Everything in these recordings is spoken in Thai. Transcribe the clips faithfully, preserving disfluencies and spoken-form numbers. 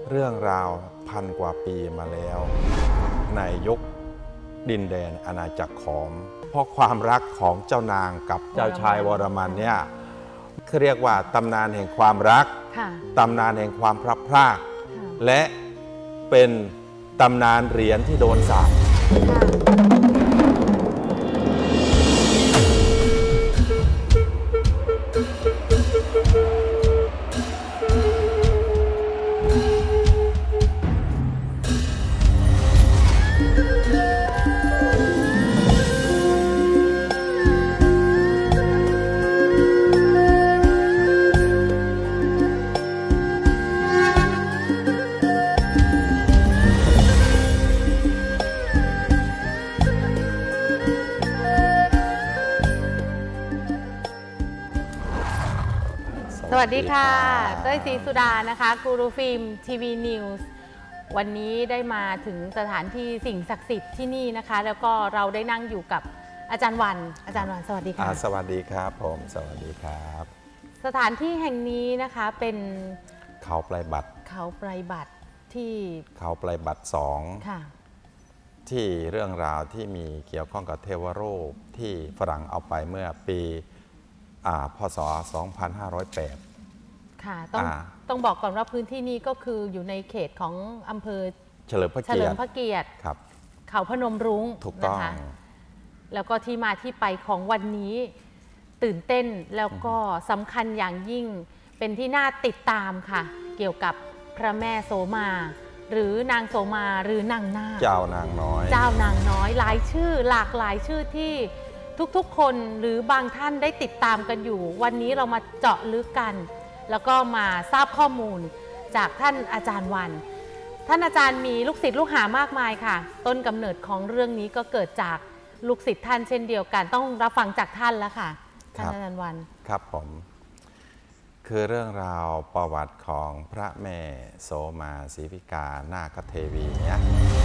เรื่องราวพันกว่าปีมาแล้วในยุคดินแดนอาณาจักรขอมเพราะความรักของเจ้านางกับเจ้าชายวรมันเนี่ยเขาเรียกว่าตำนานแห่งความรักตำนานแห่งความพลัดพรากและเป็นตำนานเหรียญที่โดนสาปสวัสดีค่ะเต้ยศรีสุดานะคะกูรูฟิล์มทีวีนิวส์วันนี้ได้มาถึงสถานที่สิ่งศักดิ์สิทธิ์ที่นี่นะคะแล้วก็เราได้นั่งอยู่กับอาจารย์วันอาจารย์วันสวัสดีค่ะสวัสดีครับผมสวัสดีครับสถานที่แห่งนี้นะคะเป็นเขาปลายบัตรเขาปลายบัตรที่เขาปลายบัตรสองค่ะที่เรื่องราวที่มีเกี่ยวข้องกับเทวรูปที่ฝรั่งเอาไปเมื่อปีพศสองพันห้าร้อยแปดค่ะต้องต้องบอกก่อนว่าพื้นที่นี้ก็คืออยู่ในเขตของอำเภอเฉลิมพระเกียรติเฉลิมพระเกียรติครับเขาพนมรุ้งถูกต้องนะคะแล้วก็ที่มาที่ไปของวันนี้ตื่นเต้นแล้วก็สำคัญอย่างยิ่งเป็นที่น่าติดตามค่ะเกี่ยวกับพระแม่โสมาหรือนางโสมาหรือนางนาคเจ้านางน้อยเจ้านางน้อยหลายชื่อหลากหลายชื่อที่ทุกๆคนหรือบางท่านได้ติดตามกันอยู่วันนี้เรามาเจาะลึกกันแล้วก็มาทราบข้อมูลจากท่านอาจารย์วันท่านอาจารย์มีลูกศิษย์ลูกหามากมายค่ะต้นกำเนิดของเรื่องนี้ก็เกิดจากลูกศิษย์ท่านเช่นเดียวกันต้องรับฟังจากท่านแล้วค่ะท่านอาจารย์วันครับผมคือเรื่องราวประวัติของพระแม่โสมาศรีวิกานาคเทวีเนี่ย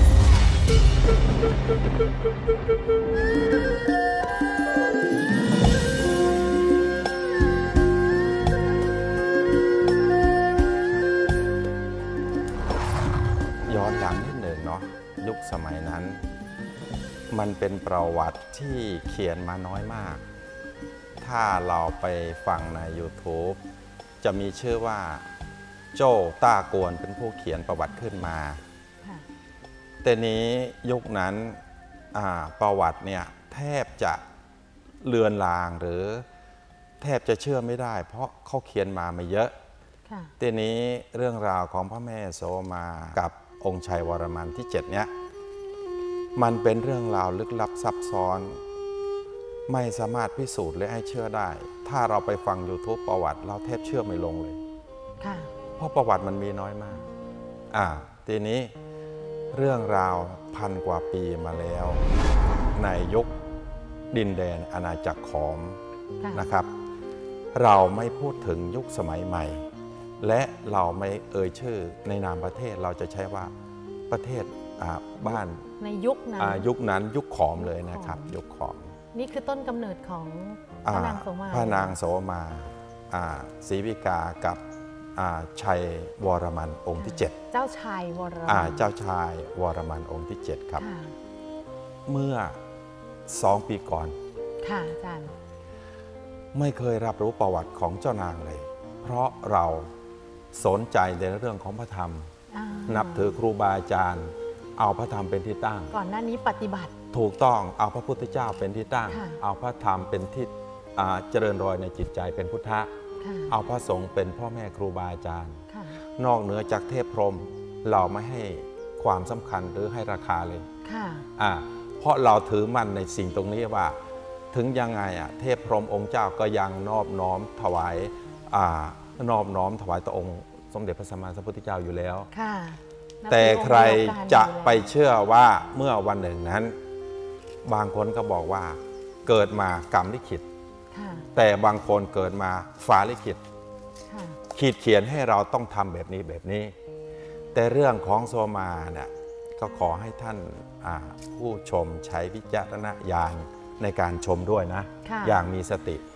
ย้อนหลังนิดหนึ่งเนาะยุคสมัยนั้นมันเป็นประวัติที่เขียนมาน้อยมากถ้าเราไปฟังใน ยูทูบ จะมีชื่อว่าโจ้ต้ากวนเป็นผู้เขียนประวัติขึ้นมาแต่นี้ยุคนั้นประวัติเนี่ยแทบจะเลือนลางหรือแทบจะเชื่อไม่ได้เพราะเขาเขียนมาไม่เยอะแต่นี้เรื่องราวของพระแม่โสมากับองค์ชัยวรมันที่เจ็ดเนี่ยมันเป็นเรื่องราวลึกลับซับซ้อนไม่สามารถพิสูจน์และให้เชื่อได้ถ้าเราไปฟัง ยูทูบ ประวัติเราแทบเชื่อไม่ลงเลยเพราะประวัติมันมีน้อยมากอ่าทีนี้เรื่องราวพันกว่าปีมาแล้วในยุคดินแดนอาณาจักรขอมนะครับเราไม่พูดถึงยุคสมัยใหม่และเราไม่เอ่ยชื่อในนามประเทศเราจะใช้ว่าประเทศบ้านในยุคนั้นยุคนั้นยุคขอมเลยนะครับยุคขอมนี่คือต้นกำเนิดของพระนางโสมาพระนางโสมาศรีวิกากับชัยวรมันองค์ที่เจ็ดเจ้าชายวรมันเจ้าชายวรมันองค์ที่เจ็ดครับเมื่อสองปีก่อนค่ะอาจารย์ไม่เคยรับรู้ประวัติของเจ้านางเลยเพราะเราสนใจในเรื่องของพระธรรมนับถือครูบาอาจารย์เอาพระธรรมเป็นที่ตั้งก่อนหน้านี้ปฏิบัติถูกต้องเอาพระพุทธเจ้าเป็นที่ตั้งเอาพระธรรมเป็นที่เจริญรอยในจิตใจเป็นพุทธะเอาพระสงฆ์เป็นพ่อแม่ครูบาอาจารย์นอกเหนือจากเทพพรหมเราไม่ให้ความสำคัญหรือให้ราคาเลยเพราะเราถือมั่นในสิ่งตรงนี้ว่าถึงยังไงอ่ะเทพพรหมองค์เจ้าก็ยังนอบน้อมถวายนอบน้อมถวายต่อองค์สมเด็จพระสัมมาสัมพุทธเจ้าอยู่แล้วแต่ใครจะไปเชื่อว่าเมื่อวันหนึ่งนั้นบางคนก็บอกว่าเกิดมากรรมลิขิตแต่บางคนเกิดมาฟ้าลิขิตขีดเขียนให้เราต้องทำแบบนี้แบบนี้แต่เรื่องของโสมาเนี่ยก็ขอให้ท่านผู้ชมใช้วิจารณญาณในการชมด้วยนะอย่างมีสติ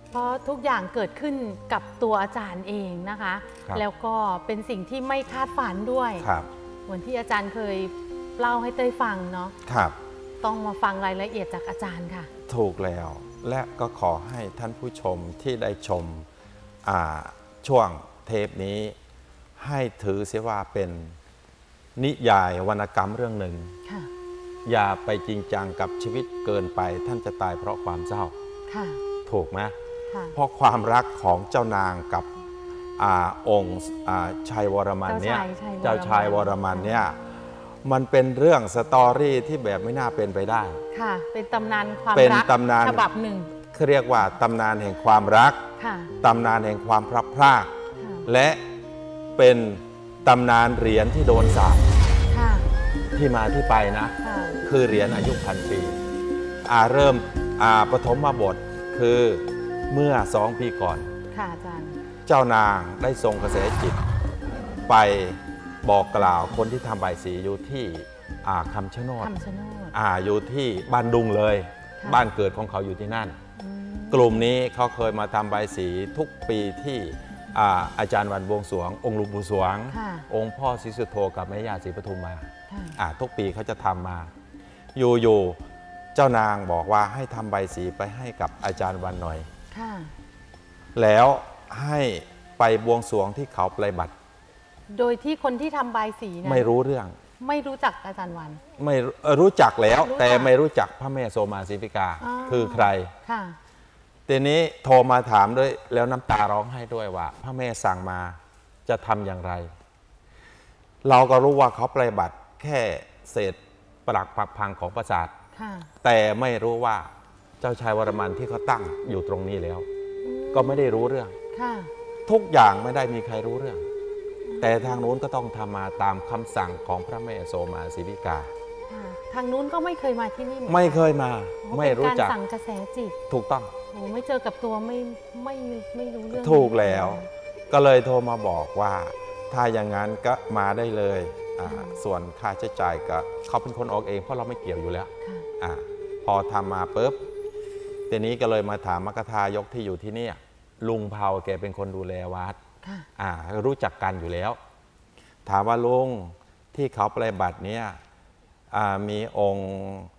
เพราะทุกอย่างเกิดขึ้นกับตัวอาจารย์เองนะคะแล้วก็เป็นสิ่งที่ไม่คาดฝันด้วยเหมือนที่อาจารย์เคยเล่าให้เต้ยฟังเนาะครับต้องมาฟังรายละเอียดจากอาจารย์ค่ะถูกแล้วและก็ขอให้ท่านผู้ชมที่ได้ชมช่วงเทปนี้ให้ถือเสียว่าเป็นนิยายวรรณกรรมเรื่องหนึ่งอย่าไปจริงจังกับชีวิตเกินไปท่านจะตายเพราะความเศร้าถูกไหมเพราะความรักของเจ้านางกับอาองค์ชัยวรมันเนี่ยเจ้าชายวรมันเนี่ยมันเป็นเรื่องสตอรี่ที่แบบไม่น่าเป็นไปได้ค่ะเป็นตำนานความรักฉบับหนึ่งเขาเรียกว่าตำนานแห่งความรักตำนานแห่งความพลัดพรากและเป็นตำนานเหรียญที่โดนสาปที่มาที่ไปนะคือเหรียญอายุพันปีอาเริ่มอาปฐมบทคือเมื่อสองปีก่อนค่ะอาจารย์เจ้านางได้ทรงกระแสจิตไปบอกกล่าวคนที่ทำใบสีอยู่ที่คำชะโนดอยู่ที่บ้านดุงเลยบ้านเกิดของเขาอยู่ที่นั่นกลุ่มนี้เขาเคยมาทำใบสีทุกปีที่อาอาจารย์วันบวงสรวงองค์หลวงปู่สวงองค์พ่อศรีสุโธกับแม่ย่าศรีปทุมมาทุกปีเขาจะทำมาอยู่ๆเจ้านางบอกว่าให้ทำใบสีไปให้กับอาจารย์วันหน่อยแล้วให้ไปบวงสรวงที่เขาปลายบัตรโดยที่คนที่ทำใบสีนะไม่รู้เรื่องไม่รู้จักอาจารย์วันไม่รู้จักแล้วแต่ไม่รู้จักพระแม่โสมาศรีวิกาคือใครทีนี้โทรมาถามด้วยแล้วน้ำตาร้องไห้ด้วยว่าพระแม่สั่งมาจะทำอย่างไรเราก็รู้ว่าเขาปลายบัตรแค่เศษปรักผักพังของปราสาทแต่ไม่รู้ว่าเจ้าชายวรมันที่เขาตั้งอยู่ตรงนี้แล้วก็ไม่ได้รู้เรื่องทุกอย่างไม่ได้มีใครรู้เรื่องแต่ทางนู้นก็ต้องทำมาตามคำสั่งของพระแม่โสมาศรีวิกาทางนู้นก็ไม่เคยมาที่นี่ไม่เคยมาไม่รู้จักการสั่งกระแสจิตถูกต้องโอ้ไม่เจอกับตัวไม่ไม่ไม่รู้เรื่องถูกแล้วก็เลยโทรมาบอกว่าถ้าอย่างนั้นก็มาได้เลยส่วนค่าใช้จ่ายก็เขาเป็นคนออกเองเพราะเราไม่เกี่ยวอยู่แล้วพอทำมาปุ๊บทีนี้ก็เลยมาถามมกทายกที่อยู่ที่นี่ลุงเผาแกเป็นคนดูแลวัดรู้จักกันอยู่แล้วถามว่าลุงที่เขาปฏิบัติเนี้ยมีองค์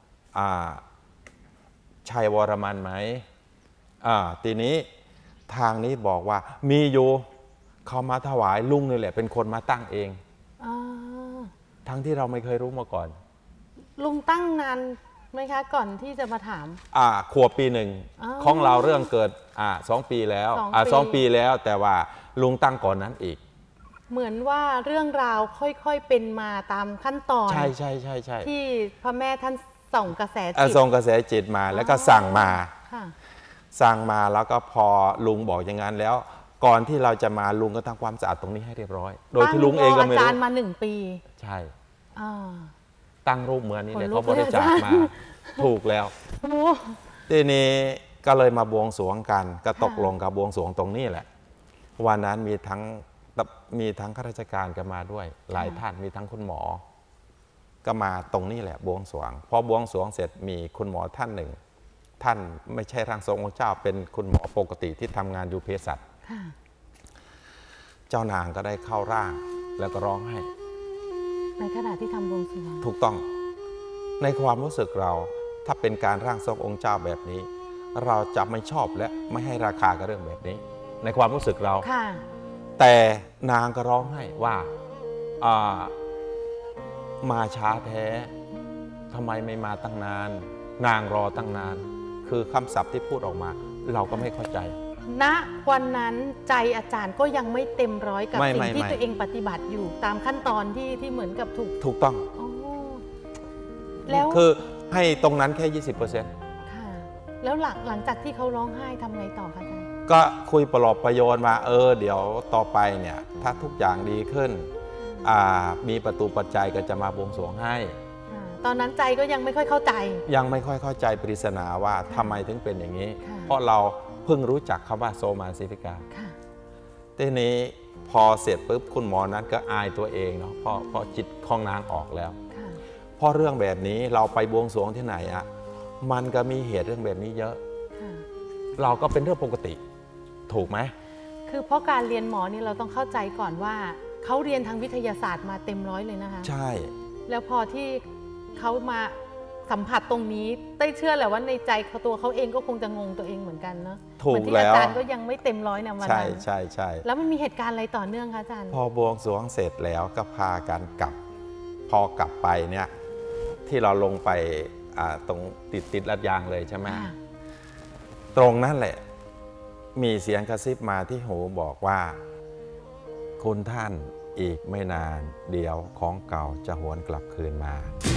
ชัยวรมันไหมทีนี้ทางนี้บอกว่ามีอยู่เขามาถวายลุงนี่แหละเป็นคนมาตั้งเองทั้งที่เราไม่เคยรู้มาก่อนลุงตั้งนานไหมคะก่อนที่จะมาถามอ่าขวบปีหนึ่งของเราเรื่องเกิดอ่าสองปีแล้วอ่าสองปีแล้วแต่ว่าลุงตั้งก่อนนั้นอีกเหมือนว่าเรื่องราวค่อยๆเป็นมาตามขั้นตอนใช่ใช่ใช่ใช่ที่พระแม่ท่านส่งกระแสจิตส่งกระแสจิตมาแล้วก็สั่งมาสั่งมาแล้วก็พอลุงบอกอย่างนั้นแล้วก่อนที่เราจะมาลุงก็ทำความสะอาดตรงนี้ให้เรียบร้อยโดยที่ลุงเองก็ไม่รู้อาจารย์มาหนึ่งปีใช่ตั้งรูปเหมือนนี้เลยเขาบริจาคมาถูกแล้วทีนี้ก็เลยมาบวงสรวงกันก็ตกลงกับบวงสรวงตรงนี้แหละวันนั้นมีทั้งมีทั้งข้าราชการกันมาด้วยหลายท่านมีทั้งคุณหมอก็มาตรงนี้แหละบวงสรวงพอบวงสรวงเสร็จมีคุณหมอท่านหนึ่งท่านไม่ใช่ร่างทรงองค์เจ้าเป็นคุณหมอปกติที่ทำงานอยู่เภสัชเจ้านางก็ได้เข้าร่างแล้วก็ร้องไห้ในขณะที่ทำบวงสรวงถูกต้องในความรู้สึกเราถ้าเป็นการร่างทรงองค์เจ้าแบบนี้เราจะไม่ชอบและไม่ให้ราคากับเรื่องแบบนี้ในความรู้สึกเราแต่นางก็ร้องไห้ว่ามาช้าแท้ทำไมไม่มาตั้งนานนางรอตั้งนานคือคำศัพท์ที่พูดออกมาเราก็ไม่เข้าใจณวันนั้นใจอาจารย์ก็ยังไม่เต็มร้อยกับสิ่งที่ตัวเองปฏิบัติอยู่ตามขั้นตอนที่ที่เหมือนกับถูกถูกต้องแล้วคือให้ตรงนั้นแค่ ยี่สิบเปอร์เซ็นต์ค่ะแล้วหลังหลังจากที่เขาร้องไห้ทำไงต่อคะอาจารย์ก็คุยปลอบประโยชน์มาเออเดี๋ยวต่อไปเนี่ยถ้าทุกอย่างดีขึ้นมีประตูปัจจัยก็จะมาบวงสรวงให้ตอนนั้นใจก็ยังไม่ค่อยเข้าใจยังไม่ค่อยเข้าใจปริศนาว่าทำไมถึงเป็นอย่างนี้เพราะเราเพิ่งรู้จักคำว่าโสมาศรีวิกาทีนี้พอเสร็จปุ๊บคุณหมอนั้นก็อายตัวเองเนาะเพราะเพราะจิตของนางออกแล้วเพราะเรื่องแบบนี้เราไปบวงสรวงที่ไหนอะมันก็มีเหตุเรื่องแบบนี้เยอะเราก็เป็นเรื่องปกติถูกไหมคือเพราะการเรียนหมอนี่เราต้องเข้าใจก่อนว่าเขาเรียนทางวิทยาศาสตร์มาเต็มร้อยเลยนะคะใช่แล้วพอที่เขามาสัมผัสตรงนี้ได้เชื่อแหละว่าในใจเขาตัวเขาเองก็คงจะงงตัวเองเหมือนกันเนาะถูกแล้วอาจารย์ก็ยังไม่เต็มร้อยนะวันนั้นใช่ใช่ใช่แล้วมันมีเหตุการณ์อะไรต่อเนื่องคะอาจารย์พอบวงสรวงเสร็จแล้วก็พากันกลับพอกลับไปเนี่ยที่เราลงไปตรงติดติดลัดยางเลยใช่ไหมตรงนั้นแหละมีเสียงกระซิบมาที่หูบอกว่าคุณท่านอีกไม่นานเดี๋ยวของเก่าจะหวนกลับคืนมา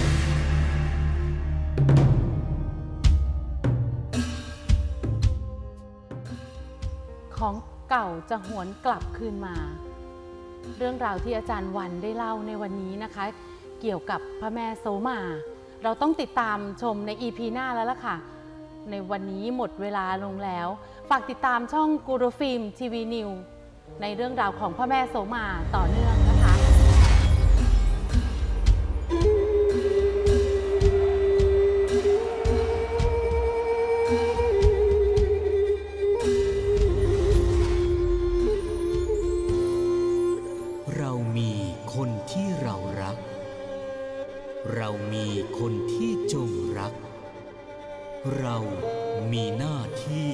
ของเก่าจะหวนกลับคืนมาเรื่องราวที่อาจารย์วันได้เล่าในวันนี้นะคะเกี่ยวกับพระแม่โสมาเราต้องติดตามชมใน อี พี หน้าแล้วล่ะค่ะในวันนี้หมดเวลาลงแล้วฝากติดตามช่องกูรูฟิล์มทีวีนิวในเรื่องราวของพระแม่โสมาต่อเนื่องนะคะเรามีคนที่เรารักเรามีคนที่จงรักเรามีหน้าที่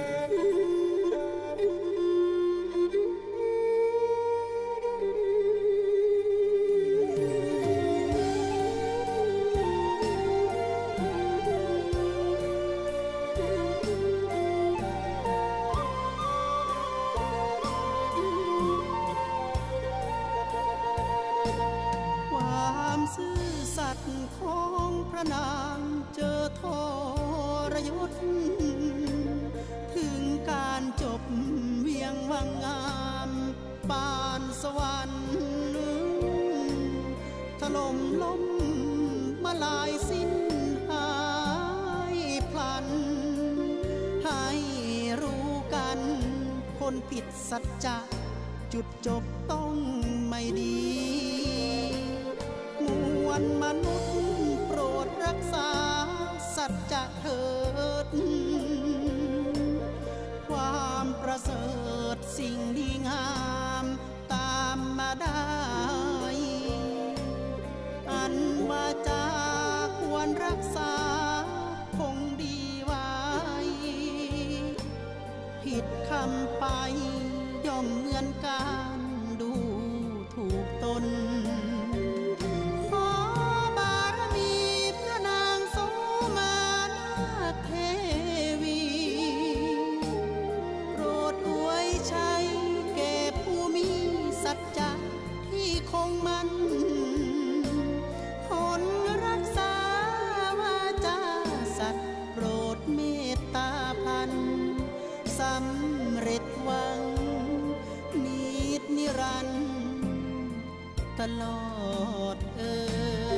ความซื่อสัตย์ของพระนางเจอทรยศถึงการจบเวียงวังงามปานสวรรค์ถล่มล้มมาลายสิ้นหายพลันให้รู้กันคนผิดสัจจะจุดจบต้องไม่ดีมวลมนุษย์โปรดรักษาสัจจะเถิดความประเสริฐสิ่งดีงามตามมาได้อันวาจาควรรักษาคงดีไว้ผิดคำไปย่อมเหมือนการดูถูกตนขอบารมีพระนางโสมานาถเทวีโปรดอวยชัยแก่ผู้มีสัจจะที่คงมันคนรักษาวาจาสัตย์โปรดเมตตาพันสำเร็จหวังนิจนิรันดร์ตลอดเอ่ย